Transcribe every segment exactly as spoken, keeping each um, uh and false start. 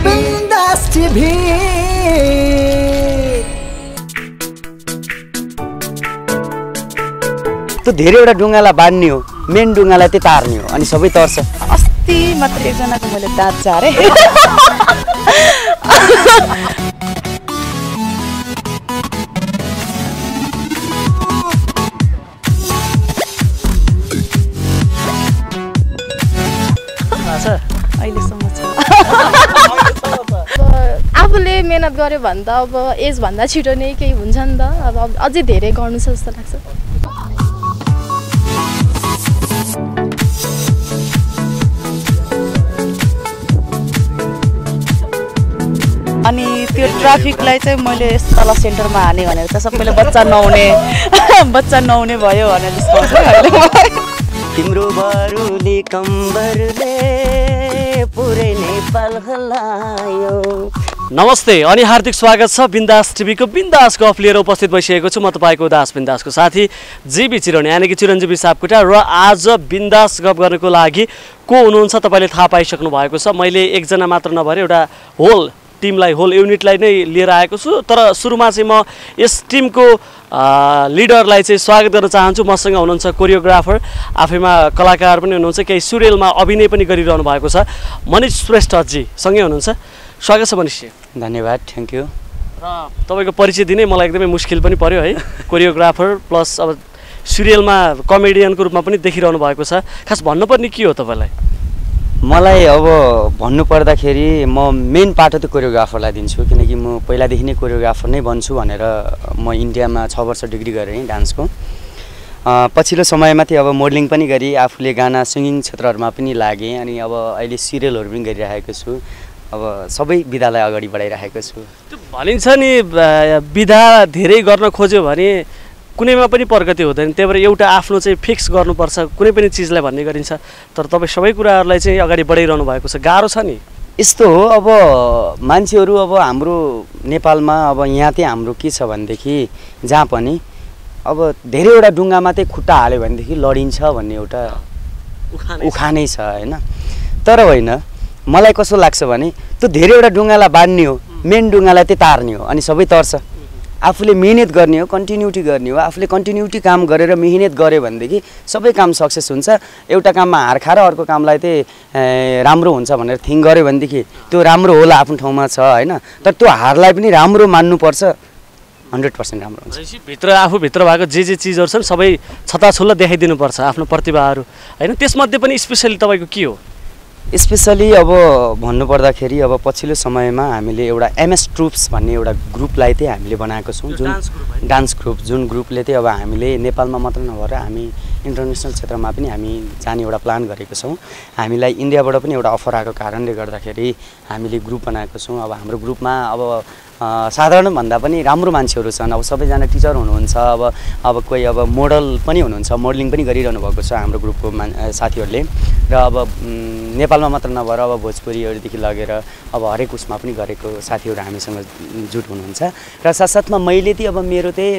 बिन्दास TV. त्यो धेरैवटा ढुङ्गालाई बाँध्ने हो, मेन ढुङ्गालाई चाहिँ तार्ने हो, अनि सबै तर्छ। अस्ति मात्र एकजनाको मैले दाँत झारे। अहिलेसम्म छ। आफूले मेहनत गर्यो भने त अब एज भन्दा छिटो नै केही हुन्छ नि त। अब अझै धेरै गर्नु छ जस्तो लाग्छ। अनि त्यो ट्राफिकलाई चाहिँ मैले तल सेन्टरमा हाने भनेर चाहिँ सबैले बच्चा नहुने बच्चा नहुने भयो भनेर जस्तो छ अहिले। तिम्रो बरुली कम्बरले पुरै नेपाल हल्लायो। नमस्ते अनि हार्दिक स्वागत छ बिन्दास टिभीको बिन्दास गफ लिएर उपस्थित भइसकेको छु म तपाईँको दास बिन्दासको साथी जीबी चिरौनी यानि कि चिरञ्जीवी सापकोटा। र आज बिन्दास गफ गर्नको लागि को हुनुहुन्छ तपाईँले थाहा पाइसक्नु भएको छ। मैले एकजना मात्र नभएर एउटा होल टिमलाई होल युनिटलाई नै लिएर आएको छु। तर सुरुमा चाहिँ म यस टिमको लिडरलाई चाहिँ स्वागत गर्न चाहन्छु। मसँग हुनुहुन्छ कोरियोग्राफर, आफैमा कलाकार पनि हुनुहुन्छ, केही सिरियलमा अभिनय पनि गरिरहनु भएको छ, मनिष श्रेष्ठजी सँगै हुनुहुन्छ। स्वागत छ मनिषजी। धन्यवाद, थ्याङ्क यू। र तपाईँको परिचय दिनै मलाई एकदमै मुस्किल पनि पर्यो है। कोरियोग्राफर प्लस अब सिरियलमा कमेडियनको रूपमा पनि देखिरहनु भएको छ। खास भन्नुपर्ने के हो तपाईँलाई? मलाई अब भन्नुपर्दाखेरि म मेन पाटो त कोरियोग्राफरलाई दिन्छु, किनकि म पहिलादेखि नै कोरियोग्राफर नै बन्छु भनेर म इन्डियामा छ वर्ष डिग्री गरेँ डान्सको। पछिल्लो समयमा चाहिँ अब मोडलिङ पनि गरेँ, आफूले गाना सिङ्गिङ क्षेत्रहरूमा पनि लागेँ, अनि अब अहिले सिरियलहरू पनि गरिरहेको छु। अब सबै विधालाई अगाडि बढाइरहेको छु। त्यो भनिन्छ नि विधा धेरै गर्न खोज्यो भने कुनैमा पनि प्रगति हुँदैन, त्यही भएर एउटा आफ्नो चाहिँ फिक्स गर्नुपर्छ कुनै पनि चिजलाई भन्ने गरिन्छ। तर तपाईँ सबै कुराहरूलाई चाहिँ अगाडि बढाइरहनु भएको छ, गाह्रो छ नि? यस्तो हो, अब मान्छेहरू अब हाम्रो नेपालमा अब यहाँ चाहिँ हाम्रो के छ भनेदेखि जहाँ पनि अब धेरैवटा ढुङ्गामा चाहिँ खुट्टा हाल्यो भनेदेखि लडिन्छ भन्ने एउटा उखानै छ होइन। तर होइन, मलाई कस्तो लाग्छ भने त्यो धेरैवटा ढुङ्गालाई बाँध्ने हो, मेन ढुङ्गालाई चाहिँ तार्ने हो, अनि सबै तर्छ। आफूले मिहिनेत गर्ने हो, कन्टिन्युटी गर्ने हो। आफूले कन्टिन्युटी काम गरेर मिहिनेत गऱ्यो भनेदेखि सबै काम सक्सेस हुन्छ। एउटा काममा हार खाएर अर्को कामलाई चाहिँ राम्रो हुन्छ भनेर थिङ्क गऱ्यो भनेदेखि त्यो राम्रो होला, आफ्नो ठाउँमा छ होइन। तर त्यो हारलाई पनि राम्रो मान्नुपर्छ, हन्ड्रेड पर्सेन्ट राम्रो हुन्छ। भित्र आफूभित्र भएको जे जे चिजहरू छन् सबै छताछुल्ल देखाइदिनुपर्छ आफ्नो प्रतिभाहरू होइन। त्यसमध्ये पनि स्पेसली तपाईँको के हो? स्पेसली अब भन्नुपर्दाखेरि अब पछिल्लो समयमा हामीले एउटा एमएस ट्रुप्स भन्ने एउटा ग्रुपलाई चाहिँ हामीले बनाएको छौँ, जुन डान्स ग्रुप, जुन ग्रुपले चाहिँ अब हामीले नेपालमा मात्र नभएर हामी इन्टरनेसनल क्षेत्रमा पनि हामी जाने एउटा प्लान गरेको छौँ। हामीलाई इन्डियाबाट पनि एउटा अफर आएको कारणले गर्दाखेरि हामीले ग्रुप बनाएको छौँ। अब हाम्रो ग्रुपमा अब साधारणभन्दा पनि राम्रो मान्छेहरू छन्। अब सबैजना टिचर हुनुहुन्छ, अब अब कोही अब मोडल पनि हुनुहुन्छ, मोडलिङ पनि गरिरहनु भएको छ हाम्रो ग्रुपको मान साथीहरूले। र अब नेपालमा मात्र नभएर अब भोजपुरीहरूदेखि लगेर अब हरेक उसमा पनि गरेको साथीहरू हामीसँग जुट हुनुहुन्छ। र साथसाथमा मैले चाहिँ अब मेरो चाहिँ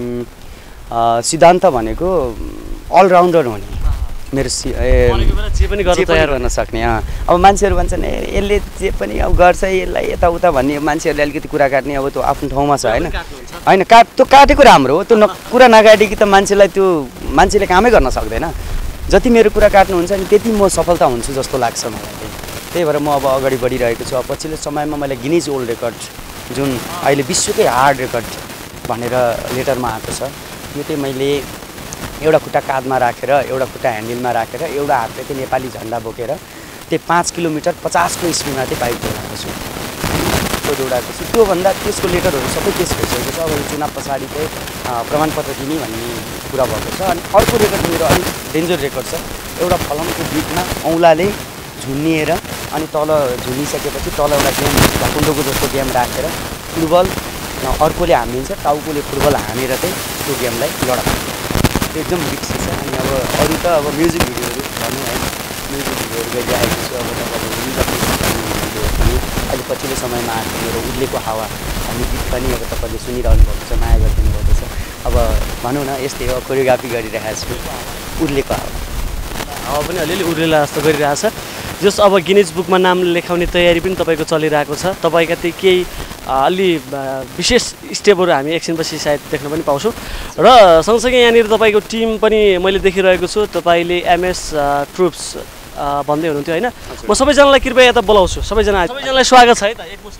सिद्धान्त भनेको अलराउन्डर हुने, मेरो सि जे पनि गर्न तयार गर्न सक्ने। अब मान्छेहरू भन्छन् ए यसले जे पनि अब गर्छ, यसलाई यताउता भन्ने मान्छेहरूले अलिकति कुरा काट्ने, अब त्यो आफ्नो ठाउँमा छ होइन। होइन काट त्यो काटेको राम्रो हो, त्यो न कुरा नकाटेकी त मान्छेलाई त्यो मान्छेले कामै गर्न सक्दैन। जति मेरो कुरा काट्नुहुन्छ नि त्यति म सफलता हुन्छु जस्तो लाग्छ मलाई। त्यही भएर म अब अगाडि बढिरहेको छु। अब पछिल्लो समयमा मैले गिनिज वर्ल्ड रेकर्ड, जुन अहिले विश्वकै हार्ड रेकर्ड भनेर लेटरमा आएको छ, यो चाहिँ मैले एउटा खुट्टा काँधमा राखेर, एउटा खुट्टा ह्यान्डलमा राखेर, एउटा हातले चाहिँ नेपाली झन्डा बोकेर त्यो पाँच किलोमिटर पचासको स्पिडमा चाहिँ बाइक दौडाएको छु दौडाएको छु त्योभन्दा त्यसको लेटरहरू सबै पेस भइसकेको छ। अब यो चुनाव पछाडि चाहिँ प्रमाणपत्र दिने भन्ने कुरा भएको छ। अनि अर्को रेकर्ड मेरो अलिक डेन्जर रेकर्ड छ। एउटा फलमको बिचमा औँलाले झुन्निएर अनि तल झुनिसकेपछि तल एउटा गेम भकुण्डोको जस्तो गेम राखेर फुटबल अर्कोले हानिदिन्छ, टाउकोले फुटबल हानेर चाहिँ त्यो गेमलाई लडाउँछ। त्यो एकदम रिक्सी छ। अनि अब अरू त अब म्युजिक भिडियोहरू भनौँ है, म्युजिक भिडियोहरू गरिरहेको छु। अब तपाईँले पनि अहिले पछिल्लो समयमा आएको मेरो उर्लेको हावा भन्ने गीत पनि अब तपाईँले सुनिरहनु भएको छ, माया गरिदिनु भएको छ। अब भनौँ न यस्तै हो, कोरियोग्राफी गरिरहेको छु, उर्लेको हावा हावा पनि अलिअलि उर्लेला जस्तो गरिरहेछ। जस अब गिनिज बुकमा नाम लेखाउने तयारी पनि तपाईँको चलिरहेको छ। तपाईँका त्यो केही अलि विशेष स्टेपहरू हामी एकछिनपछि सायद देख्न पनि पाउँछौँ। र सँगसँगै यहाँनिर तपाईँको टिम पनि मैले देखिरहेको छु। तपाईँले एमएस ट्रुप्स भन्दै हुनुहुन्थ्यो होइन। म सबैजनालाई कृपया यता बोलाउँछु। सबैजना सबैजनालाई स्वागत छ है त एकमुष्ट।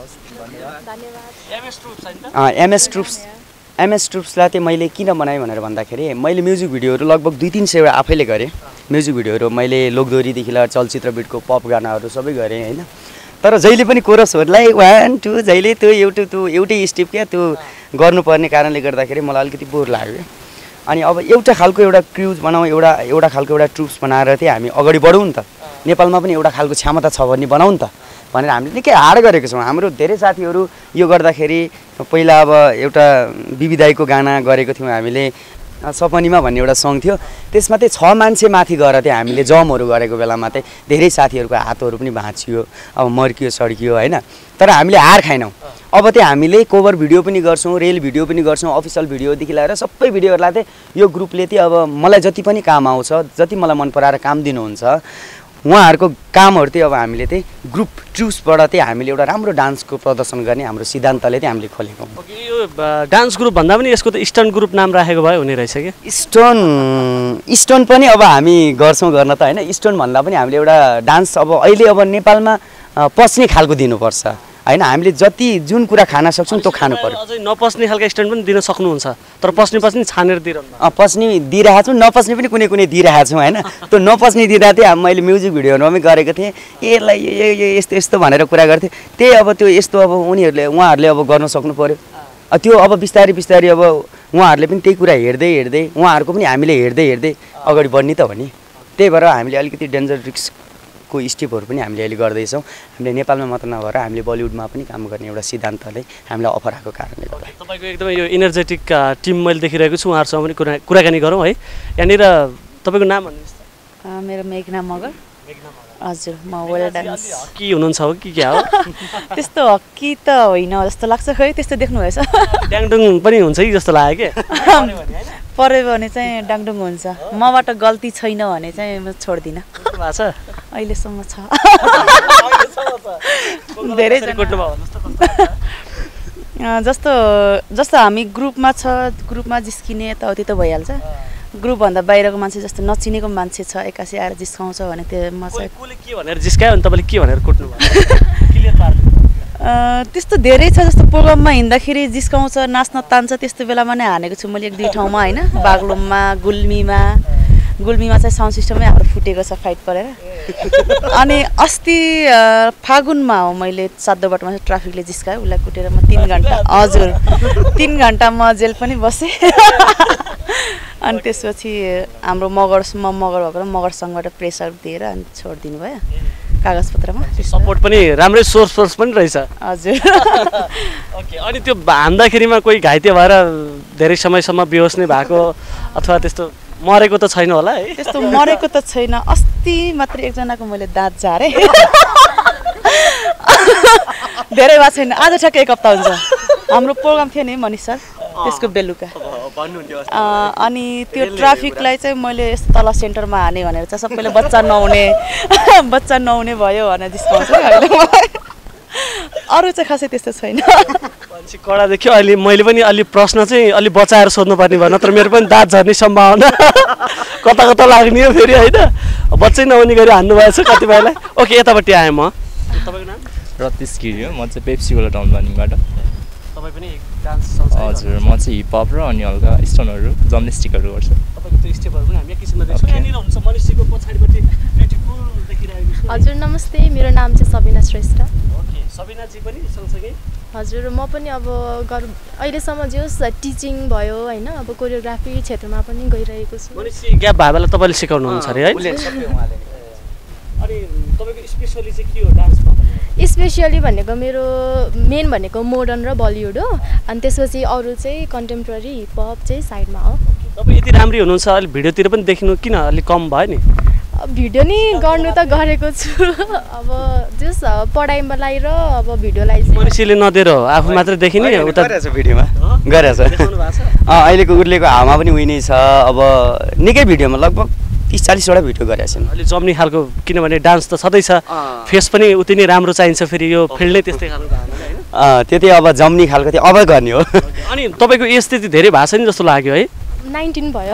एमएस ट्रुप्स एमएस ट्रुप्सलाई चाहिँ मैले किन बनाएँ भनेर भन्दाखेरि मैले म्युजिक भिडियोहरू लगभग दुई तिन सयवटा आफैले गरेँ। म्युजिक भिडियोहरू मैले लोकदोरीदेखि लिएर चलचित्र बिटको पप गानाहरू सबै गरेँ होइन। तर जहिले पनि कोरसहरूलाई वान टू जहिले त्यो एउटा त्यो एउटै स्टेप क्या त्यो गर्नुपर्ने कारणले गर्दाखेरि मलाई अलिकति बोर लाग्यो। अनि अब एउटा खालको एउटा क्रुज बनाऊँ, एउटा एउटा खालको एउटा ट्रुप्स बनाएर चाहिँ हामी अगाडि बढौँ नि त। नेपालमा पनि एउटा खालको क्षमता छ भन्ने बनाऊँ नि त भनेर हामीले निकै हार्ड गरेको छौँ। हाम्रो धेरै साथीहरू यो गर्दाखेरि पहिला अब एउटा बिबी दाईको गाना गरेको थियौँ हामीले, सपनीमा भन्ने एउटा सङ थियो। त्यसमा चाहिँ छ मान्छे माथि गएर चाहिँ हामीले जमहरू गरेको बेलामा चाहिँ धेरै साथीहरूको हातहरू पनि भाँचियो, अब मर्कियो सड्कियो होइन। तर हामीले हार खाएनौँ। अब चाहिँ हामीले कभर भिडियो पनि गर्छौँ, रेल भिडियो पनि गर्छौँ, अफिसियल भिडियोदेखि लिएर सबै भिडियोहरूलाई चाहिँ यो ग्रुपले चाहिँ अब मलाई जति पनि काम आउँछ, जति मलाई मन पराएर काम दिनुहुन्छ उहाँहरूको कामहरू चाहिँ अब हामीले चाहिँ ग्रुप ट्रुप्सबाट चाहिँ हामीले एउटा राम्रो डान्सको प्रदर्शन गर्ने हाम्रो सिद्धान्तले चाहिँ हामीले खोलेको। ओके, यो डान्स ग्रुप भन्दा पनि यसको त स्टोन ग्रुप नाम राखेको भए हुने रहेछ कि? स्टोन स्टोन पनि अब हामी गर्छौँ गर्न त होइन। स्टोन भन्दा पनि हामीले एउटा डान्स अब अहिले अब नेपालमा पस्ने खालको दिनुपर्छ होइन। हामीले जति जुन कुरा खान सक्छौँ त्यो खानु पर्यो। अझै नपस्ने खालको स्टोन पनि दिन सक्नुहुन्छ, तर पस्ने पस्ने छानेर दिइरहनु। पस्ने दिइरहेको छौँ, नपस्ने पनि कुनै कुनै दिइरहेको छौँ होइन। त्यो नपस्ने दिँदा चाहिँ मैले म्युजिक भिडियोहरूमा पनि गरेको थिएँ। यसलाई यो यस्तो यस्तो भनेर कुरा गर्थेँ। त्यही अब त्यो यस्तो अब उनीहरूले उहाँहरूले अब गर्न सक्नु पऱ्यो। त्यो अब बिस्तारै बिस्तारै अब उहाँहरूले पनि त्यही कुरा हेर्दै हेर्दै उहाँहरूको पनि हामीले हेर्दै हेर्दै अगाडि बढ्ने त हो नि। त्यही भएर हामीले अलिकति डेन्जर रिस्कको स्टेपहरू पनि हामीले अहिले गर्दैछौँ। हामीले नेपालमा मात्र नभएर हामीले बलिउडमा पनि काम गर्ने एउटा सिद्धान्तले हामीलाई अफर आएको कारणले गर्दा। तपाईँको एकदमै यो इनर्जेटिक टिम मैले देखिरहेको छु। उहाँहरूसँग पनि कुरा कुराकानी गरौँ है। यहाँनिर तपाईँको नाम भन्नुहोस् त। मेरो मेघना मगर। हजुर, म वेल डान्स हक्की हुनुहुन्छ हो कि क्या हो? त्यस्तो हक्की त होइन जस्तो लाग्छ, खै त्यस्तो देख्नुभएछ? ड्याङडुङ पनि हुन्छ कि जस्तो लाग्यो कि? पऱ्यो भने चाहिँ डाङडुङ हुन्छ। मबाट गल्ती छैन भने चाहिँ म छोड्दिनँ। भएको छ अहिलेसम्म छ। धेरै जस्तो जस्तो हामी ग्रुपमा छ, ग्रुपमा जिस्किने यताउति त भइहाल्छ। ग्रुपभन्दा बाहिरको मान्छे जस्तो नचिनेको मान्छे छ एक्कासी आएर जिस्काउँछ भने त्यो म चाहिँ के भनेर जिस्कायो अनि तपाईँले के भनेर कुट्नु भयो? क्लियर पार्नु। त्यस्तो धेरै छ। जस्तो प्रोग्राममा हिँड्दाखेरि जिस्काउँछ, नाच्न तान्छ, त्यस्तो बेलामा नै हानेको छु मैले एक दुई ठाउँमा होइन। बागलुङमा, गुल्मीमा गुल्मीमा चाहिँ साउन्ड सिस्टमै हाम्रो फुटेको छ फाइट परेर। अनि अस्ति फागुनमा हो मैले सातोबाटोमा ट्राफिकले जिस्कायो, उसलाई कुटेर म तिन घन्टा हजुर तिन घन्टा म जेल पनि बसेँ। अनि त्यसपछि हाम्रो मगर म मगर भएर मगरसँगबाट प्रेसर दिएर अनि छोडिदिनु भयो कागजपत्रमा। सपोर्ट पनि राम्रै सोर्स सोर्स पनि रहेछ। हजुर। ओके, अनि त्यो हान्दाखेरिमा कोही घाइते भएर धेरै समयसम्म बेहोस नै भएको अथवा त्यस्तो मरेको त छैन होला है? त्यस्तो मरेको त छैन। अस्ति मात्र एकजनाको मैले दाँत झारेँ। धेरै भएको छैन। आज ठ्याक्कै एक हप्ता हुन्छ। हाम्रो प्रोग्राम थियो नि मनिष सर, त्यसको बेलुका। अनि त्यो ट्राफिकलाई चाहिँ मैले यस्तो तल सेन्टरमा हाने भनेर चाहिँ सबैले बच्चा नहुने बच्चा नहुने भयो भनेर जिस्काउँछ। अरू चाहिँ खासै त्यस्तो छैन। मान्छे कडा देख्यो। अहिले मैले पनि अलि प्रश्न चाहिँ अलि बचाएर सोध्नुपर्ने भयो, नत्र मेरो पनि दाँत झर्ने सम्भावना कता कता लाग्ने हो फेरि होइन। बच्चै नहुने गरी हान्नु भएछ कतिपयलाई। ओके, यतापट्टि आएँ म। तपाईँको नाम? रतिश गिरी हो। म चाहिँ पेप्सीकोला टाउन प्लानिङबाट। तपाईँ पनि डान्स? हजुर, म चाहिँ हिपहप र अनि हल्का स्टोनहरू जम्नेस्टिकहरू गर्छु। तपाईँको त्यो स्टेपहरू पनि हामी एक किसिममा देख्छौँ। यहाँनिर हुन्छ मनिषजीको पछाडिपट्टि ब्युटिफुल देखिरहेको छु। हजुर नमस्ते, मेरो नाम चाहिँ सबिना श्रेष्ठ। ओके, सबिनाजी पनि सँगसँगै? हजुर, म पनि अब गर अहिलेसम्म जे होस् टिचिङ भयो होइन, अब कोरियोग्राफी क्षेत्रमा पनि गइरहेको छु। मनिषजी ग्याप भयो बेला तपाईँले सिकाउनुहुन्छ अरे है? अनि तपाईँको स्पेसली चाहिँ के हो डान्समा? स्पेसियली भनेको मेरो मेन भनेको मोडर्न र बलिउड हो। अनि त्यसपछि अरू चाहिँ कन्टेम्पोरेरी हिपहप चाहिँ साइडमा हो। तपाईँ यति राम्री हुनुहुन्छ, अलिक भिडियोतिर पनि देखिनु किन अलिक कम भयो नि? भिडियो नि गर्नु त गरेको छु, अब जस पढाइमा लगाएर अब भिडियोलाई मनिषीले नदिएर आफू मात्रै देखिने उता गरेछ भिडियोमा गरेछ। अहिलेको उर्लेको हावामा पनि उही नै छ। अब निकै भिडियोमा लगभग तिस चालिसवटा भिडियो गरेको छु अलि जम्नी खालको किनभने डान्स त छँदैछ फेस पनि उति नै राम्रो चाहिन्छ फेरि यो फिल्ड नै त्यस्तै खालको अँ त्यो चाहिँ अब जम्नी खालको थियो अब गर्ने हो अनि तपाईँको एज त्यति धेरै भएको छैन जस्तो लाग्यो है नाइन्टिन भयो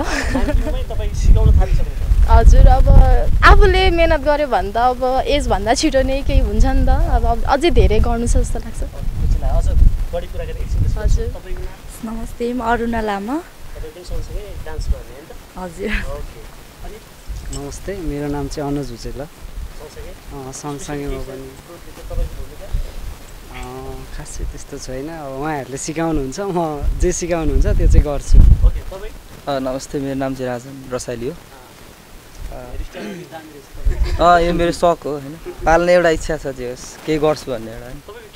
हजुर अब आफूले मेहनत गर्यो भने त अब एजभन्दा छिटो नै केही हुन्छ नि त अब अझै धेरै गर्नु छ जस्तो लाग्छ हजुर नमस्ते म अरुणा लामा हजुर नमस्ते मेरो नाम चाहिँ अनुज भुजेल सँगसँगै म पनि खासै त्यस्तो छैन अब उहाँहरूले सिकाउनुहुन्छ म जे सिकाउनुहुन्छ त्यो चाहिँ गर्छु नमस्ते मेरो नाम चाहिँ राजन रसाइली हो यो मेरो सक हो होइन पाल्ने एउटा इच्छा छ जे होस् केही गर्छु भन्ने एउटा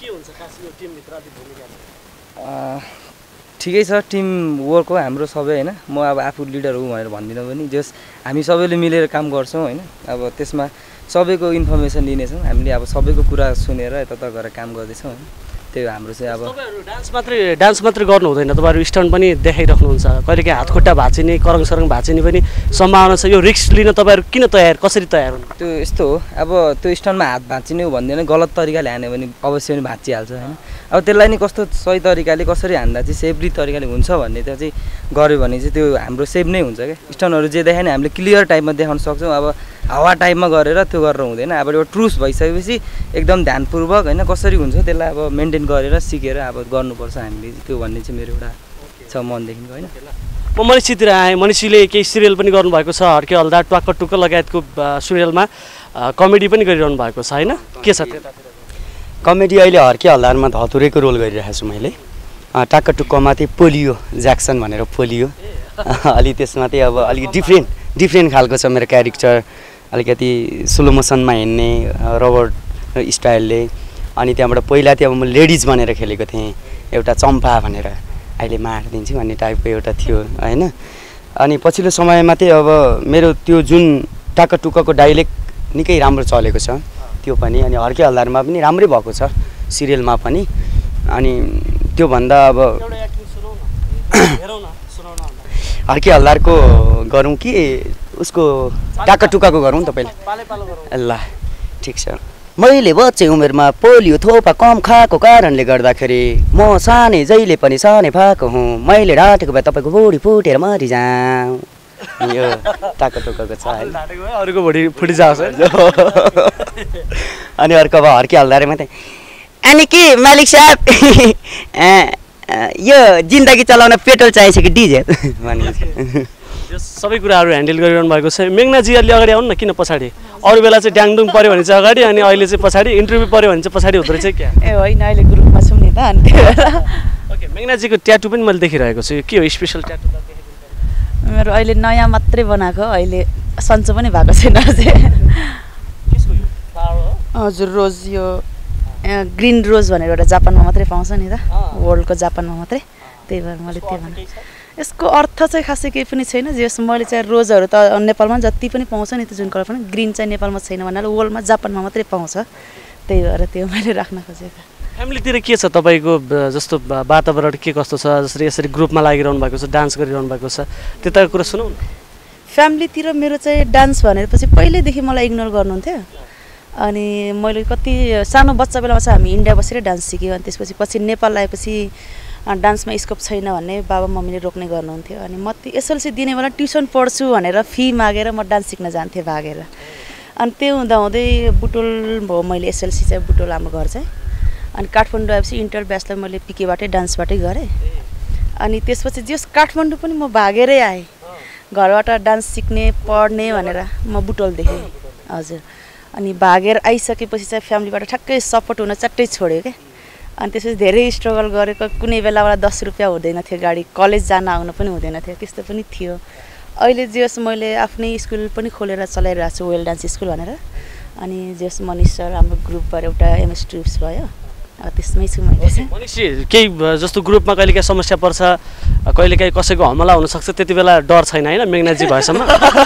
ठिकै छ टिम वर्क हो हाम्रो सबै होइन म अब आफू लिडर हो भनेर भन्दिनँ पनि जस हामी सबैले मिलेर काम गर्छौँ होइन अब त्यसमा सबैको इन्फर्मेसन लिनेछौँ हामीले अब सबैको कुरा सुनेर यता गएर काम गर्दैछौँ होइन त्यही हाम्रो चाहिँ अब डान्स मात्रै डान्स मात्रै गर्नु हुँदैन तपाईँहरू स्टन्ट पनि देखाइराख्नुहुन्छ कहिलेकाहीँ हात खुट्टा भाँचिने करङ सरङ भाँचिने पनि सम्भावना छ यो रिस्क लिन तपाईँहरू किन तयार कसरी तयार हुनु त्यो यस्तो हो अब त्यो स्टन्टमा हात भाँचिने हो भन्दैन गलत तरिकाले हान्यो भने अवश्य पनि भाँचिहाल्छ होइन अब त्यसलाई नि कस्तो सही तरिकाले कसरी हान्दा चाहिँ सेफली तरिकाले हुन्छ भन्ने त्यो चाहिँ गऱ्यो भने चाहिँ त्यो हाम्रो सेफ नै हुन्छ क्या स्टन्टहरू जे देखायो नि हामीले क्लियर टाइपमा देखाउन सक्छौँ अब हावा टाइपमा गरेर त्यो गरेर हुँदैन अब एउटा ट्रुस भइसकेपछि एकदम ध्यानपूर्वक होइन कसरी हुन्छ त्यसलाई अब मेन्टेन गरेर सिकेर अब गर्नुपर्छ हामीले त्यो भन्ने चाहिँ मेरो एउटा छ मनदेखिको होइन म मनिषीतिर आएँ मनिषीले केही सिरियल पनि गर्नुभएको छ हर्के हल्दा ट्वाक्क टुक्क लगायतको सिरियलमा कमेडी पनि गरिरहनु भएको छ होइन के छ कमेडी अहिले हर्के हल्दारमा धतुरेको रोल गरिरहेको छु मैले टाक्क टुक्कमा चाहिँ पोलियो ज्याक्सन भनेर पोलियो अलि त्यसमा चाहिँ अब अलिक डिफ्रेन्ट डिफ्रेन्ट खालको छ मेरो क्यारेक्टर अलिकति स्लो मोसनमा हिँड्ने रबर स्टाइलले अनि त्यहाँबाट पहिला चाहिँ अब म लेडिज भनेर खेलेको थिएँ एउटा चम्पा भनेर अहिले मारिदिन्छु भन्ने टाइपको एउटा थियो होइन अनि पछिल्लो समयमा चाहिँ अब मेरो त्यो जुन टाक्क टुक्कको डाइलेक्ट निकै राम्रो चलेको छ त्यो पनि अनि हर्के हल्दारमा पनि राम्रै भएको छ सिरियलमा पनि अनि त्योभन्दा अब हर्के हल्दारको गरौँ कि उसको टाक्क टुक्काको गरौँ त पहिला ल ठिक छ मैले बच्चे उमेरमा पोलियो थोपा कम खाएको कारणले गर्दाखेरि म सानै जहिले पनि सानै भएको हुँ मैले ढाँटेको भए तपाईँको बुढी फुटेर मरिजाउँ यो टाक्क टुक्काको छ अरूको भुँडी फुटिजाओस् अनि अर्को अब हर्के हल्दारमा चाहिँ अनि के मालिक साहब यो जिन्दगी चलाउन पेट्रोल चाहिन्छ कि डिजेल भन्नु सबै कुराहरू ह्यान्डल गरिरहनु भएको छ मेघनाजी अलि अगाडि आउनु न किन पछाडि अरू बेला चाहिँ ड्याङडुङ पऱ्यो भने चाहिँ अगाडि अनि अहिले चाहिँ पछाडि इन्टरभ्यू पऱ्यो भने चाहिँ पछाडि हुँदो रहेछ क्या ए होइन अहिले ग्रुपमा छौँ नि त अनि त्यही भएर ओके मेघनाजीको ट्याटु पनि मैले देखिरहेको छु के हो स्पेसल ट्याटु मेरो अहिले नयाँ मात्रै बनाएको अहिले सन्चो पनि भएको छैन अझै हजुर रोज यो ग्रिन रोज भनेर एउटा जापानमा मात्रै पाउँछ नि त वर्ल्डको जापानमा मात्रै त्यही भएर मैले त्यो भने यसको अर्थ चाहिँ खासै केही पनि छैन जस मैले चाहिँ रोजहरू त नेपालमा जति पनि पाउँछ नि त जुन कलर पनि ग्रिन चाहिँ नेपालमा छैन भन्नाले वर्ल्डमा जापानमा मात्रै पाउँछ त्यही भएर त्यो मैले राख्न खोजेको फ्यामिलीतिर के छ तपाईँको जस्तो वातावरण के कस्तो छ जसरी यसरी ग्रुपमा लागिरहनु भएको छ डान्स गरिरहनु भएको छ त्यताको कुरा सुनौ न फ्यामिलीतिर मेरो चाहिँ डान्स भनेपछि पहिल्यैदेखि मलाई इग्नोर गर्नुहुन्थ्यो अनि मैले कति सानो बच्चा बेलामा चाहिँ हामी इन्डिया बसेर डान्स सिक्यौँ अनि त्यसपछि पछि नेपाल आएपछि डान्समा स्कोप छैन भन्ने बाबा मम्मीले रोक्ने गर्नुहुन्थ्यो अनि म एसएलसी दिने बेला ट्युसन पढ्छु भनेर फी मागेर म डान्स सिक्न जान्थेँ भागेर अनि त्यो हुँदा हुँदै बुटोल भयो मैले एसएलसी चाहिँ बुटोल हाम्रो घर चाहिँ अनि काठमाडौँ आएपछि इन्टर ब्याचलर मैले पिकेबाटै डान्सबाटै गरेँ अनि त्यसपछि जस काठमाडौँ पनि म भागेरै आएँ घरबाट डान्स सिक्ने पढ्ने भनेर म बुटोल देखेँ हजुर अनि भागेर आइसकेपछि चाहिँ फ्यामिलीबाट ठ्याक्कै सपोर्ट हुन चट्टै छोड्यो क्या अनि त्यसपछि धेरै स्ट्रगल गरेको कुनै बेला मलाई दस रुपियाँ हुँदैन थियो गाडी कलेज जान आउनु पनि हुँदैन थियो त्यस्तो पनि थियो अहिले जस मैले आफ्नै स्कुल पनि खोलेर चलाइरहेको छु वेल डान्स स्कुल भनेर अनि जस मनिष सर हाम्रो ग्रुपबाट एउटा एमएस ट्रुप्स भयो त्यसमै छु मैले मनिषी केही जस्तो ग्रुपमा कहिलेकाहीँ समस्या पर्छ कहिलेकाहीँ कसैको हमला हुनसक्छ त्यति बेला डर छैन होइन मेघनाथजी भएसम्म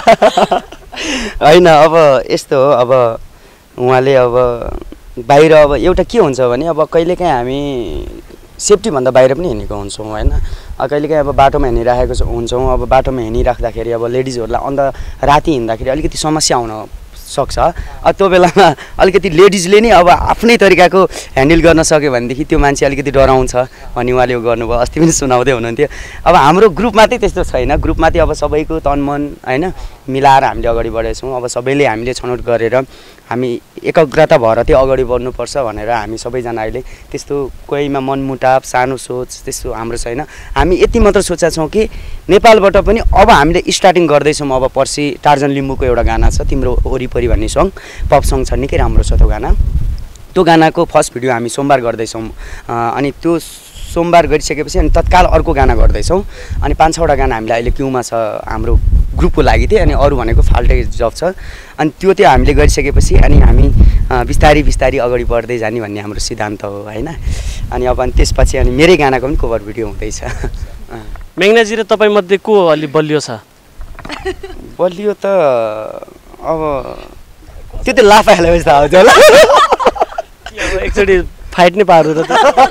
होइन अब यस्तो हो अब उहाँले अब बाहिर अब एउटा के हुन्छ भने अब कहिलेकाहीँ हामी सेफ्टीभन्दा बाहिर पनि हिँडेको हुन्छौँ होइन कहिलेकाहीँ अब बाटोमा हिँडिराखेको हुन्छौँ, अब बाटोमा हिँडिराख्दाखेरि अब लेडिजहरूलाई अन्त राति हिँड्दाखेरि अलिकति समस्या आउन सक्छ। त्यो बेलामा अलिकति लेडिजले नि अब आफ्नै तरिकाको ह्यान्डल गर्न सक्यो भनेदेखि त्यो मान्छे अलिकति डराउँछ भन्ने उहाँले गर्नुभयो, अस्ति पनि सुनाउँदै हुनुहुन्थ्यो। अब हाम्रो ग्रुपमा चाहिँ त्यस्तो छैन, ग्रुपमा चाहिँ अब सबैको तनमन होइन मिलाएर हामीले अगाडि बढेछौँ। अब सबैले हामीले छनौट गरेर हामी एकाग्रता भएर चाहिँ अगाडि बढ्नुपर्छ भनेर हामी सबैजना अहिले त्यस्तो कोहीमा मनमुटाव सानो सोच त्यस्तो हाम्रो छैन। हामी यति मात्र सोचेका छौँ कि नेपालबाट पनि अब हामीले स्टार्टिङ गर्दैछौँ। अब पर्सि टार्जन लिम्बूको एउटा गाना छ तिम्रो वरिपरि भन्ने सङ, पप सङ छ, निकै राम्रो छ त्यो गाना। त्यो गानाको फर्स्ट भिडियो हामी सोमबार गर्दैछौँ अनि त्यो सोमबार गरिसकेपछि अनि तत्काल अर्को गाना गर्दैछौँ अनि पाँच छवटा गाना हामीले अहिले क्युमा छ हाम्रो ग्रुपको लागि थियो अनि अरू भनेको फाल्टै जब छ अनि त्यो त्यो हामीले गरिसकेपछि अनि हामी बिस्तारी बिस्तारी अगाडि बढ्दै जाने भन्ने हाम्रो सिद्धान्त हो होइन। अनि अब अनि त्यसपछि अनि मेरै गानाको पनि कभर भिडियो हुँदैछ। मेघनाजी र तपाईँमध्ये को अलि बलियो छ? बलियो त अब त्यो त लाफा हालेपछि थाहा हुन्छ होला। एकचोटि फाइट नै पार्नु त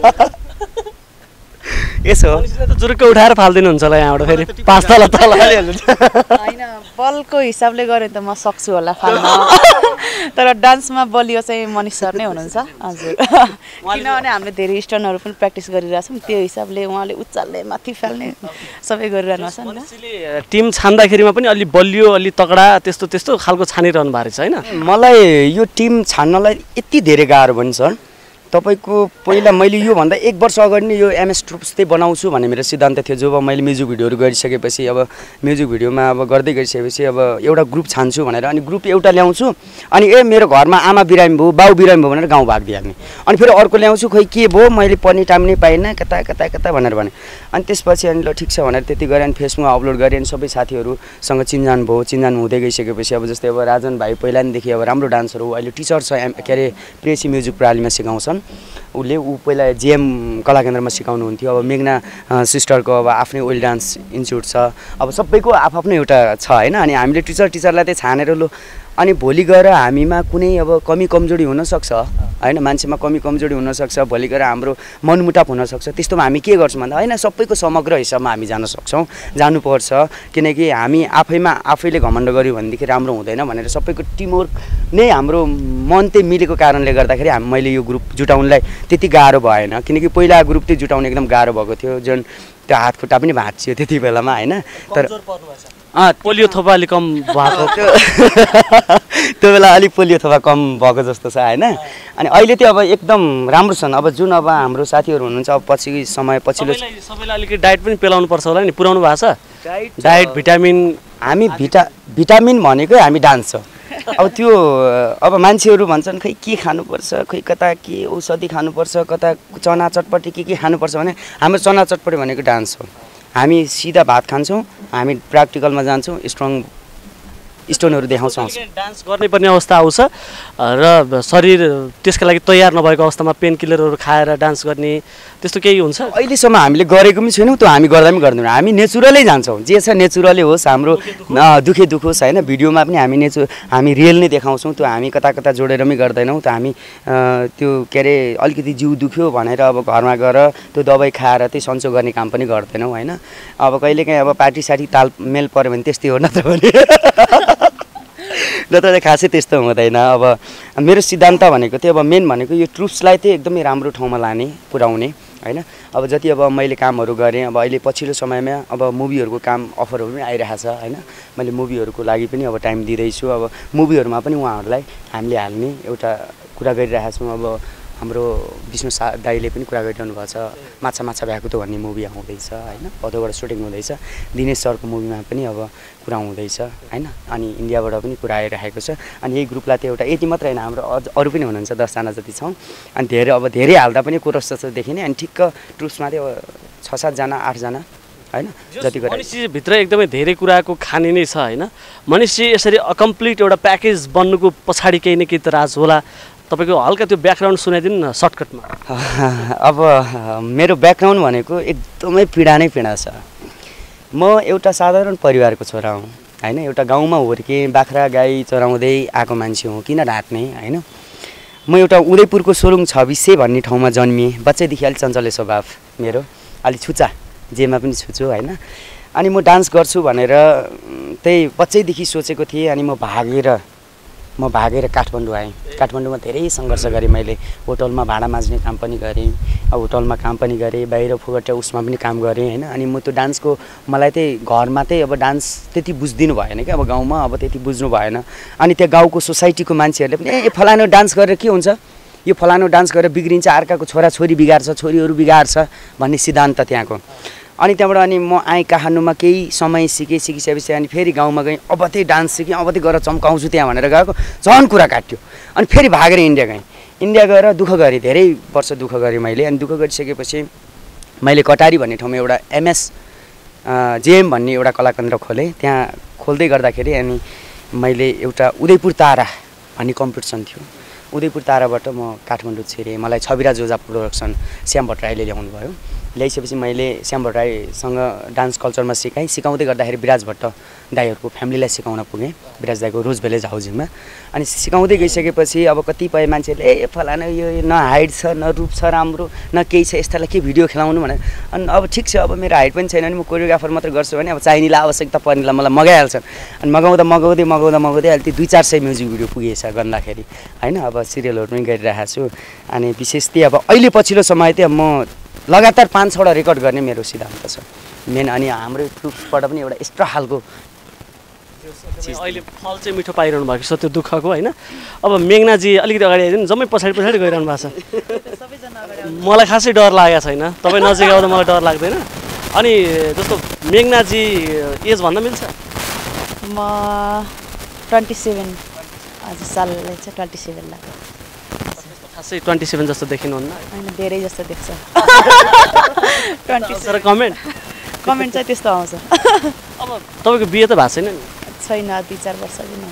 यसो त जुरुक्क उठाएर फाल्दिनुहुन्छ होला यहाँबाट फेरि पाँच तल तल होइन बलको हिसाबले गऱ्यो त म सक्छु होला फाल्न तर डान्समा बलियो चाहिँ मनिष सर नै हुनुहुन्छ हजुर। किनभने हामीले धेरै स्टर्नहरू पनि प्र्याक्टिस गरिरहेछौँ त्यो हिसाबले उहाँले उचाल्ने माथि फाल्ने सबै गरिरहनु भएको छ नि। टिम छान्दाखेरिमा पनि अलि बलियो अलि तगडा त्यस्तो त्यस्तो खालको छानिरहनु भएको रहेछ होइन? मलाई यो टिम छान्नलाई यति धेरै गाह्रो पनि छ तपाईँको पहिला मैले योभन्दा एक वर्ष अगाडि नै यो एमएस ट्रुप्स चाहिँ बनाउँछु भन्ने मेरो सिद्धान्त थियो। जब मैले म्युजिक भिडियोहरू गरिसकेपछि अब म्युजिक भिडियोमा अब गर्दै गरिसकेपछि अब एउटा ग्रुप छान्छु भनेर अनि ग्रुप एउटा ल्याउँछु अनि ए मेरो घरमा आमा बिरामी भयो बाउ बिरामी भयो भनेर गाउँ भागिदिइहाल्ने अनि फेरि अर्को ल्याउँछु खोइ के भयो मैले पढ्ने टाइम नै पाइनँ कता कता कता भनेर भने अनि त्यसपछि अनि ल ठिक छ भनेर त्यति गरेँ अनि फेसबुकमा अपलोड गरेँ अनि सबै साथीहरूसँग चिन्जान भयो। चिन्जान हुँदै गइसकेपछि अब जस्तै अब राजन भाइ पहिलादेखि अब राम्रो डान्सर हो, अहिले टिचर छ एम के अरे प्रेसी म्युजिक प्रणालीमा सिकाउँछन् उसले ऊ पहिला जिएम कला केन्द्रमा सिकाउनुहुन्थ्यो। अब मेघना सिस्टरको अब आफ्नै ओइल डान्स इन्स्टिट्युट छ, अब सबैको आफआफ्नो एउटा छ होइन। अनि हामीले टिचर टिचरलाई चाहिँ छानेर लो अनि भोलि गएर हामीमा कुनै अब कमी कमजोरी हुनसक्छ होइन, मान्छेमा कमी कमजोरी हुनसक्छ, भोलि गएर हाम्रो मनमुटाप हुनसक्छ, त्यस्तोमा हामी के गर्छौँ भन्दा होइन सबैको समग्र हिसाबमा हामी जान सक्छौँ जानुपर्छ किनकि हामी आफैमा आफैले घमण्ड गऱ्यौँ भनेदेखि राम्रो हुँदैन भनेर सबैको टिमवर्क नै हाम्रो मन चाहिँ मिलेको कारणले गर्दाखेरि हामी मैले यो ग्रुप जुटाउनलाई त्यति गाह्रो भएन किनकि पहिला ग्रुप चाहिँ जुटाउन एकदम गाह्रो भएको थियो जुन त्यो हात खुट्टा पनि भाँचियो त्यति बेलामा होइन। तर अँ पोलियो थोपा अलिक कम भएको त्यो बेला अलिक पोलियो थोपा कम भएको जस्तो छ होइन। अनि अहिले चाहिँ अब एकदम राम्रो छन्। अब जुन अब हाम्रो साथीहरू हुनुहुन्छ अब पछि समय पछिल्लो सबैलाई अलिकति डाइट पनि पेलाउनु पर्छ होला नि, पुऱ्याउनु भएको छ डाइट भिटामिन? हामी भिटा भिटामिन भनेकै हामी डान्स छ। अब त्यो अब मान्छेहरू भन्छन् खै के खानुपर्छ खै कता के औषधि खानुपर्छ कता चना चटपटी के के खानुपर्छ भने हाम्रो चना चटपटी भनेको डान्स हो। हामी सिधा भात खान्छौँ, हामी प्र्याक्टिकलमा जान्छौँ, स्ट्रङ स्टोनहरू देखाउँछौँ। डान्स गर्ने पर्ने अवस्था आउँछ र शरीर त्यसका लागि तयार नभएको अवस्थामा पेन किलरहरू खाएर डान्स गर्ने त्यस्तो केही हुन्छ? अहिलेसम्म हामीले गरेको पनि छैनौँ, त्यो हामी गर्दा पनि गर्दैनौँ। हामी नेचुरलै जान्छौँ, जे छ नेचुरलै होस्, हाम्रो दुःखै दुःख होस् होइन। भिडियोमा पनि हामी नेचु हामी रियल नै देखाउँछौँ, त्यो हामी कता कता जोडेर पनि गर्दैनौँ। त्यो हामी त्यो के अरे अलिकति जिउ दुख्यो भनेर अब घरमा गएर त्यो दबाई खाएर चाहिँ सन्चो गर्ने काम पनि गर्दैनौँ होइन। अब कहिलेकाहीँ अब पार्टी साटी तालमेल पऱ्यो भने त्यस्तै हो, नत्र भने नत्र चाहिँ खासै त्यस्तो हुँदैन। अब मेरो सिद्धान्त भनेको चाहिँ अब मेन भनेको यो ट्रुप्सलाई चाहिँ एकदमै राम्रो ठाउँमा लाने पुर्याउने होइन। अब जति अब मैले कामहरू गरेँ अब अहिले पछिल्लो समयमा अब मुभीहरूको काम अफरहरू पनि आइरहेको छ होइन। मैले मुभीहरूको लागि पनि अब टाइम दिँदैछु। अब मुभीहरूमा पनि उहाँहरूलाई हामीले हाल्ने एउटा कुरा गरिरहेको छौँ। अब हाम्रो विष्णु सा दाईले पनि कुरा गरिरहनु भएको छ, माछा माछा भ्याकुतो भन्ने मुभी आउँदैछ होइन, भदौबाट सुटिङ हुँदैछ। दिनेश सरको मुभीमा पनि अब कुरा हुँदैछ होइन। अनि इन्डियाबाट पनि कुरा आइरहेको छ। अनि यही ग्रुपलाई त एउटा यति मात्र होइन, हाम्रो अझ अरू पनि हुनुहुन्छ दसजना जति छौँ। अनि धेरै अब धेरै हाल्दा पनि कोरस जस्तो देखिने अनि ठिक्क ट्रुप्समा चाहिँ अब छ सातजना आठजना होइन जति गरेर मनिषजीभित्र एकदमै धेरै कुराको खानी नै छ होइन। मनिषजी यसरी अकम्प्लिट एउटा प्याकेज बन्नुको पछाडि केही न केही त राज होला। तपाईँको हल्का त्यो ब्याकग्राउन्ड सुनाइदिनु न सर्टकटमा। अब मेरो ब्याकग्राउन्ड भनेको एकदमै पीडा नै पीडा छ। म एउटा साधारण परिवारको छोरा हुँ होइन। एउटा गाउँमा हुर्केँ, बाख्रा गाई चराउँदै आएको मान्छे हुँ, किन ढाँट्ने होइन। म एउटा उदयपुरको सोलुङ छब्बिसे भन्ने ठाउँमा जन्मिएँ। बच्चैदेखि अलिक चञ्चले स्वभाव मेरो, अलिक छुच्चा जेमा पनि छु होइन। अनि म डान्स गर्छु भनेर त्यही बच्चैदेखि सोचेको थिएँ। अनि म भागेर म भागेर काठमाडौँ आएँ। काठमाडौँमा धेरै सङ्घर्ष गरेँ मैले। होटलमा भाँडा माझ्ने काम पनि गरेँ, अब होटलमा काम पनि गरेँ, बाहिर फुगटे उसमा पनि काम गरेँ होइन। अनि म त्यो डान्सको मलाई चाहिँ घरमा चाहिँ अब डान्स त्यति बुझिदिनु भएन क्या, अब गाउँमा अब त्यति बुझ्नु भएन। अनि त्यो गाउँको सोसाइटीको मान्छेहरूले पनि ए फलानु डान्स गरेर के हुन्छ, यो फलानु डान्स गरेर बिग्रिन्छ, अर्काको छोराछोरी बिगार्छ, छोरीहरू बिगार्छ भन्ने सिद्धान्त त्यहाँको। अनि त्यहाँबाट अनि म आएँ काठमाडौँमा, केही समय सिकेँ, सिकिसकेपछि अनि फेरि गाउँमा गएँ। अब त्यही डान्स सिकेँ, अब त्यही गरेर चम्काउँछु त्यहाँ भनेर गएको, झन् कुरा काट्यो। अनि फेरि भागेर इन्डिया गएँ। इन्डिया गएर दुःख गरेँ, धेरै वर्ष दुःख गरेँ मैले। अनि दुःख गरिसकेपछि मैले कटारी भन्ने ठाउँमा एउटा एमएस जेएम भन्ने एउटा कलाकेन्द्र खोलेँ। त्यहाँ खोल्दै गर्दाखेरि अनि मैले एउटा उदयपुर तारा भन्ने कम्पिटिसन थियो, उदयपुर ताराबाट म काठमाडौँ छिरेँ। मलाई छविराज ओझा प्रोडक्सन श्याम भट्टराईले ल्याउनु भयो। ल्याइसकेपछि मैले श्याम भट्टराईसँग डान्स कल्चरमा सिकाएँ। सिकाउँदै गर्दाखेरि विराज भट्ट दाईहरूको फ्यामिलीलाई सिकाउन पुगेँ, विराज दाईको रोज भिलेज हाउजिङमा। अनि सिकाउँदै गइसकेपछि अब कतिपय मान्छेहरूले ए फलाना यो न हाइट छ, न रूप छ राम्रो, न केही छ, यस्तालाई के भिडियो खेलाउनु भनेर। अनि अब ठिक छ, अब मेरो हाइट पनि छैन भने म कोरियोग्राफर मात्र गर्छु भने अब चाहिनेलाई आवश्यकता पर्नेलाई मलाई मगाइहाल्छन्। अनि मगाउँदा मगाउँदै मगाउँदा मगाउँदै अहिले त्यो दुई चार सय म्युजिक भिडियो पुगेछ गर्दाखेरि होइन। अब सिरियलहरू पनि गरिरहेको छु। अनि विशेष त्यही अब अहिले पछिल्लो समय चाहिँ म लगातार पाँच छवटा रेकर्ड गर्ने मेरो सिद्धान्त छ मेन। अनि हाम्रो ट्रुप्सबाट पनि एउटा एक्स्ट्रा खालको अहिले फल चाहिँ मिठो पाइरहनु भएको छ त्यो दुःखको होइन। अब मेघनाजी अलिकति अगाडि आइदिनु, जम्मै पछाडि पछाडि गइरहनु भएको छ। मलाई खासै डर लागेको छैन, तपाईँ नजिक आउँदा मलाई डर लाग्दैन। अनि जस्तो मेघनाजी एज भन्न मिल्छ? म ट्वेन्टी सेभेन हजुर साललाई चाहिँ ट्वेन्टी सेभेन लाग्छ। खासै ट्वेन्टी सेभेन जस्तो देखिनुहुन्न? होइन धेरै जस्तो देख्छ। ट्वेन्टी सेभेन कमेन्ट कमेन्ट चाहिँ त्यस्तो आउँछ। अब तपाईँको बिहे त भएको छैन नि? छैन, दुई चार वर्ष पनि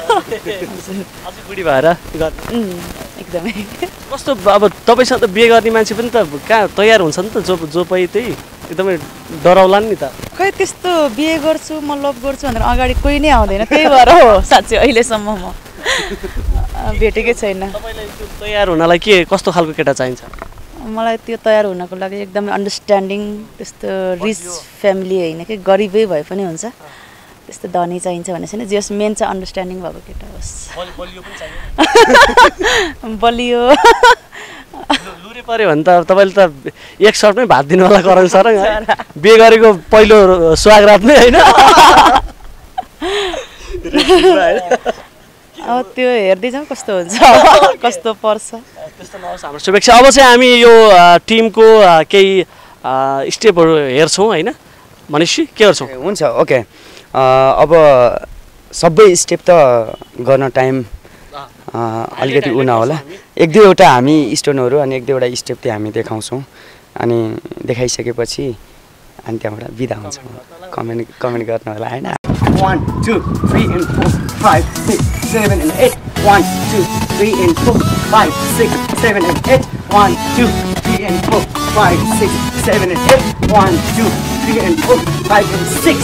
अझै बुढी भएर एकदमै। कस्तो अब तपाईँसँग त बिहे गर्ने मान्छे पनि त कहाँ तयार हुन्छ नि त, जो जो पाइ त्यही एकदमै डराउला नि त। खै त्यस्तो बिहे गर्छु म लभ गर्छु भनेर अगाडि कोही नै आउँदैन, त्यही भएर हो साँच्चै अहिलेसम्म म भेटेकै छैन। तपाईँलाई त्यो तयार हुनलाई के कस्तो खालको केटा चाहिन्छ? मलाई त्यो तयार हुनको लागि एकदमै अन्डरस्ट्यान्डिङ, त्यस्तो रिच फ्यामिली होइन कि गरिबै भए पनि हुन्छ, त्यस्तो धनी चाहिन्छ भन्ने छैन। जस मेन चाहिँ अन्डरस्ट्यान्डिङ भएको केटा होस्। बलियो लुरे पऱ्यो भने त तपाईँले त एक सर्टमै भात दिनु होला करण सर बिहे गरेको पहिलो सुहागरात नै होइन। अब त्यो हेर्दै जाउँ कस्तो हुन्छ, कस्तो पर्छ। त्यस्तो नहोस् हाम्रो शुभेच्छा। अब चाहिँ हामी यो टिमको केही स्टेपहरू हेर्छौँ होइन मनिषी, के गर्छौँ? हुन्छ ओके। अब सबै स्टेप त गर्न टाइम अलिकति उ नहोला, एक दुईवटा हामी स्टोनहरू अनि एक दुईवटा स्टेप चाहिँ हामी देखाउँछौँ। अनि देखाइसकेपछि अनि त्यहाँबाट बिदा हुन्छौँ। कमेन्ट कमेन्ट गर्नु होला होइन। One, two, three, and four, five, six, seven, and eight. One, two, three, and four, five, six, seven, and eight. One, two, three, and four, five, six, seven, and eight. One, two, three, and four, five, and six.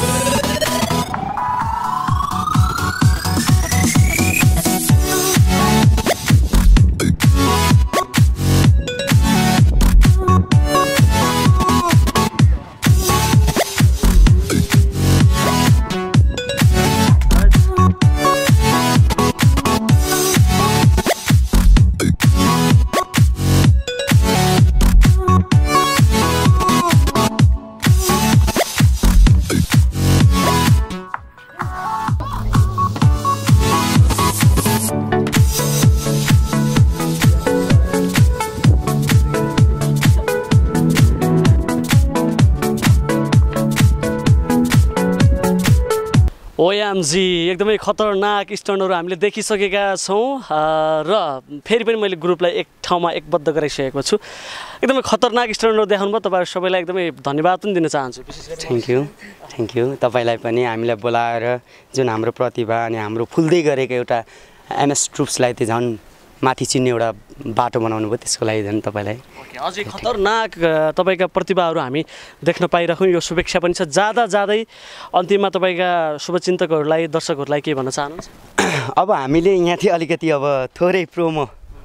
OMG एकदमै खतरनाक स्टन्टहरू हामीले देखिसकेका छौँ र फेरि पनि मैले ग्रुपलाई एक ठाउँमा एकबद्ध गराइसकेको छु। एकदमै खतरनाक स्टन्टहरू देखाउनु भयो, तपाईँहरू सबैलाई एकदमै धन्यवाद पनि दिन चाहन्छु। थ्याङ्क यू थ्याङ्क यू तपाईँलाई पनि हामीलाई बोलाएर जुन हाम्रो प्रतिभा अनि हाम्रो फुल्दै गरेको एउटा एमएस ट्रुप्सलाई चाहिँ झन् माथि चिन्ने एउटा बाटो बनाउनु भयो, त्यसको लागि झन् तपाईँलाई अझै खतरनाक तपाईँका प्रतिभाहरू हामी देख्न पाइरहेछौँ। यो शुभेच्छा पनि छ। जाँदा जाँदै अन्तिममा तपाईँका शुभचिन्तकहरूलाई दर्शकहरूलाई के भन्न चाहनुहुन्छ? अब हामीले यहाँ थियो अलिकति अब थोरै प्रोमो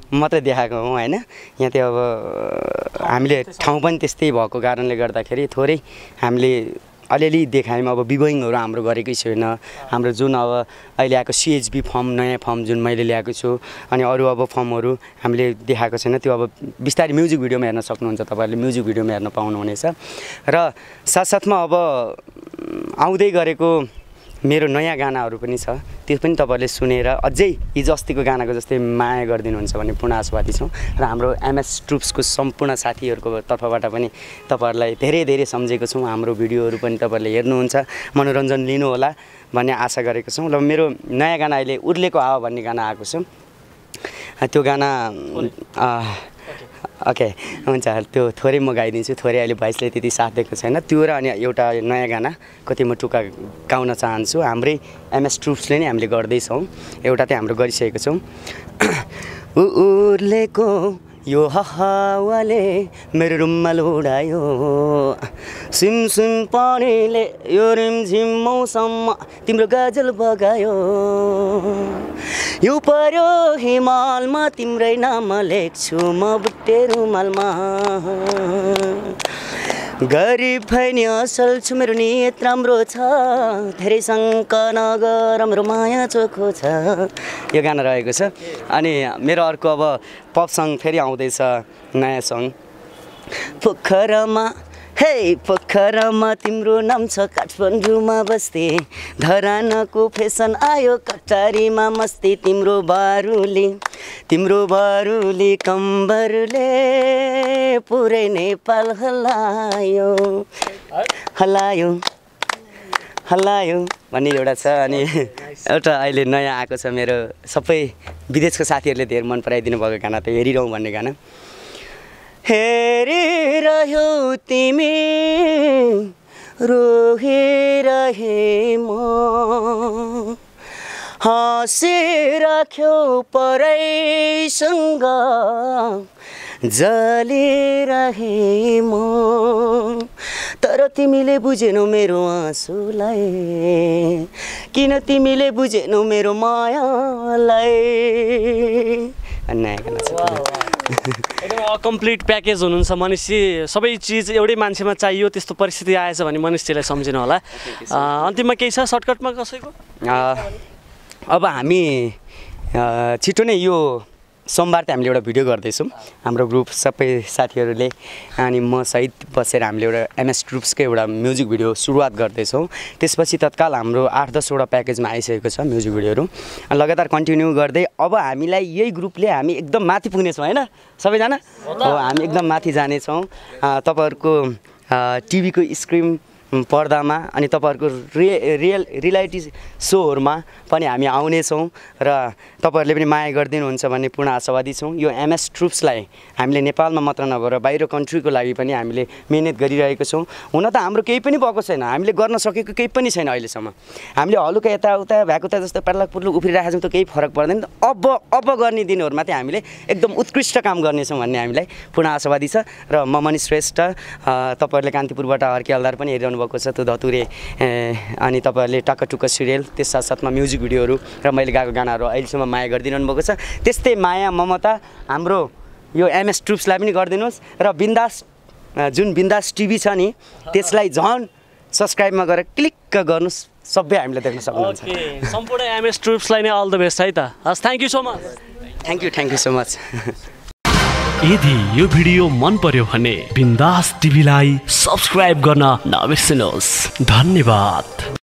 मात्रै देखाएको हौँ होइन। यहाँ त्यो अब हामीले ठाउँ पनि त्यस्तै भएको कारणले गर्दाखेरि थोरै हामीले अलिअलि देखायौँ। अब बिबोइङहरू हाम्रो गरेकै छैन। हाम्रो जुन अब अहिले आएको सिएचबी फर्म नयाँ फर्म जुन मैले ल्याएको छु अनि अरू अब फर्महरू हामीले देखाएको छैन। त्यो अब बिस्तारै म्युजिक भिडियोमा हेर्न सक्नुहुन्छ, तपाईँहरूले म्युजिक भिडियोमा हेर्न पाउनुहुनेछ। र साथसाथमा अब आउँदै गरेको मेरो नयाँ गानाहरू पनि छ, त्यो पनि तपाईँहरूले सुनेर अझै हिजो अस्तिको गानाको जस्तै माया गरिदिनुहुन्छ भन्ने पूर्ण आशावादी छौँ। र हाम्रो एमएस ट्रुप्सको सम्पूर्ण साथीहरूको तर्फबाट पनि तपाईँहरूलाई धेरै धेरै सम्झेको छौँ। हाम्रो भिडियोहरू पनि तपाईँहरूले हेर्नुहुन्छ, मनोरञ्जन लिनुहोला भन्ने आशा गरेको छौँ। र मेरो नयाँ गाना अहिले उर्लेको हावा भन्ने गाना आएको छ। त्यो गाना ओके हुन्छ, त्यो थोरै म गाइदिन्छु, थोरै अहिले भोइसले त्यति साथ दिएको छैन। त्यो र अनि एउटा नयाँ गाना कति म टुक्का गाउन चाहन्छु। हाम्रै एमएस ट्रुप्सले नै हामीले गर्दैछौँ, एउटा चाहिँ हाम्रो गरिसकेको छौँ। उर्लेको यो हावाले मेरो रुमाल उडायो, सिमसिम पानीले यो रिमझिम मौसममा तिम्रो गजल बगायो, यो पर्यो हिमालमा तिम्रै नाम लेख्छु म बुट्टे रुमालमा, गरिब भैनी असल छु मेरो नियत राम्रो छ, धेरै शङ्का नगर हाम्रो माया चोखो छ। यो गाना रहेको छ। अनि मेरो अर्को अब पप सङ फेरि आउँदैछ, नयाँ सङ। पोखरमा हे पोखरमा तिम्रो नाम छ, काठमाडौँमा बस्ती, धरानको फेसन आयो, कटारीमा मस्ती, तिम्रो बारुली तिम्रो बारुली कम्बरले पुरै नेपाल हलायो हलायो हलायो भन्ने एउटा छ। अनि एउटा अहिले नयाँ आएको छ मेरो, सबै विदेशको साथीहरूले धेरै मन पराइदिनु भएको गाना त हेरिरहँ भन्ने गाना। हेरिरह्यौ तिमी रोहिरहे म, हाँसिराख्यौ परैसँग जलिरहे म, तर तिमीले बुझेनौ मेरो आँसुलाई, किन तिमीले बुझेनौ मेरो मायालाई। नयाँ गाना छ। एकदम अकम्प्लिट प्याकेज हुनुहुन्छ मनिषजी, सबै चिज एउटै मान्छेमा चाहियो त्यस्तो परिस्थिति आएछ भने मनिषजीलाई सम्झिनु होला। अन्तिममा केही छ सर्टकटमा कसैको? अब हामी छिटो नै यो सोमबार त हामीले एउटा भिडियो गर्दैछौँ, हाम्रो ग्रुप सबै साथीहरूले अनि म सहित बसेर हामीले एउटा एमएस ट्रुप्सको एउटा म्युजिक भिडियो सुरुवात गर्दैछौँ। त्यसपछि तत्काल हाम्रो आठ दसवटा प्याकेजमा आइसकेको छ म्युजिक भिडियोहरू, लगातार कन्टिन्यू गर्दै अब हामीलाई यही ग्रुपले हामी एकदम माथि पुग्नेछौँ होइन सबैजना। हो हामी एकदम माथि जानेछौँ, तपाईँहरूको टिभीको स्क्रिन पर्दामा अनि तपाईँहरूको रि रियल रियालिटी सोहरूमा पनि हामी आउनेछौँ र तपाईँहरूले पनि माया गरिदिनुहुन्छ भन्ने पूर्ण आशावादी छौँ। यो एमएस ट्रुप्सलाई हामीले नेपालमा मात्र नभएर बाहिर कन्ट्रीको लागि पनि हामीले मिहिनेत गरिरहेको छौँ। हुन त हाम्रो केही पनि भएको छैन, हामीले गर्न सकेको केही पनि छैन अहिलेसम्म। हामीले हलुका यताउता भ्याकुता जस्तो पर्लक पुर्लुक उफ्रिरहेको छौँ, त केही फरक पर्दैन। अब अब गर्ने दिनहरूमा चाहिँ हामीले एकदम उत्कृष्ट काम गर्नेछौँ भन्ने हामीलाई पूर्ण आशावादी छ। र म मनिष श्रेष्ठ, तपाईँहरूले कान्तिपुरबाट हर्के हलदार पनि हेरिरहनु भएको छ, त्यो धतुरे, अनि तपाईँहरूले टक्कटुक्क सिरियल, त्यस साथसाथमा म्युजिक भिडियोहरू र मैले गाएको गानाहरू अहिलेसम्म माया गरिदिनु भएको छ। त्यस्तै माया ममता हाम्रो यो एमएस ट्रुप्सलाई पनि गरिदिनुहोस् र बिन्दास जुन बिन्दास टिभी छ नि त्यसलाई झन् सब्सक्राइबमा गएर क्लिक गर्नुहोस्, सबै हामीले देख्न सक्नुहुन्छ। सम्पूर्ण एमएस ट्रुप्सलाई नै अल द बेस्ट है त। हस्, thank you so much. Thank you thank you so much. यदि यो भिडियो मन पर्यो भने बिन्दास टिभीलाई सब्सक्राइब गर्न नबिर्सनुहोस्। धन्यवाद।